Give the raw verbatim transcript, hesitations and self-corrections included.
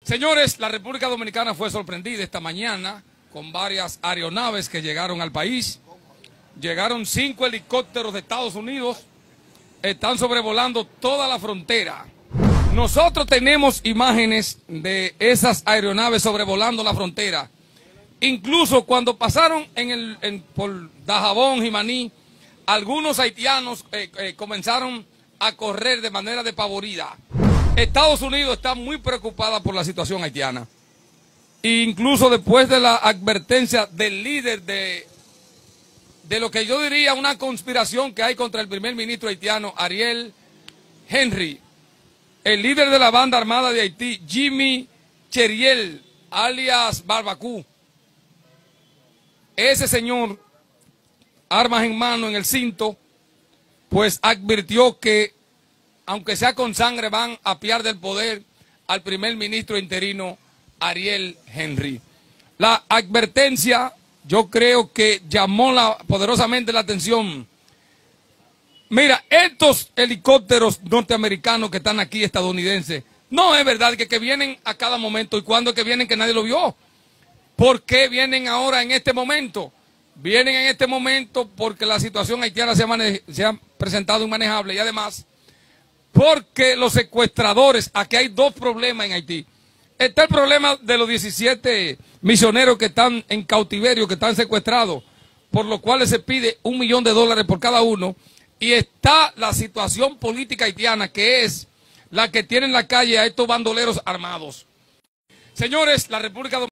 Señores, la República Dominicana fue sorprendida esta mañana con varias aeronaves que llegaron al país. Llegaron cinco helicópteros de Estados Unidos, están sobrevolando toda la frontera. Nosotros tenemos imágenes de esas aeronaves sobrevolando la frontera. Incluso cuando pasaron en el, en, por Dajabón, Jimaní, algunos haitianos eh, eh, comenzaron a correr de manera despavorida. Estados Unidos está muy preocupada por la situación haitiana. E incluso después de la advertencia del líder de, de lo que yo diría una conspiración que hay contra el primer ministro haitiano, Ariel Henry, el líder de la banda armada de Haití, Jimmy Cheriel, alias Barbacú. Ese señor, armas en mano en el cinto, pues advirtió que, aunque sea con sangre, van a apiar del poder al primer ministro interino Ariel Henry. La advertencia, yo creo que llamó la, poderosamente la atención. Mira, estos helicópteros norteamericanos que están aquí, estadounidenses, no es verdad que, que vienen a cada momento. ¿Y cuándo es que vienen que nadie lo vio? ¿Por qué vienen ahora en este momento? Vienen en este momento porque la situación haitiana se ha, mane se ha presentado inmanejable y además porque los secuestradores, aquí hay dos problemas en Haití. Está el problema de los diecisiete misioneros que están en cautiverio, que están secuestrados, por lo cual se pide un millón de dólares por cada uno. Y está la situación política haitiana, que es la que tiene en la calle a estos bandoleros armados. Señores, la República Dominicana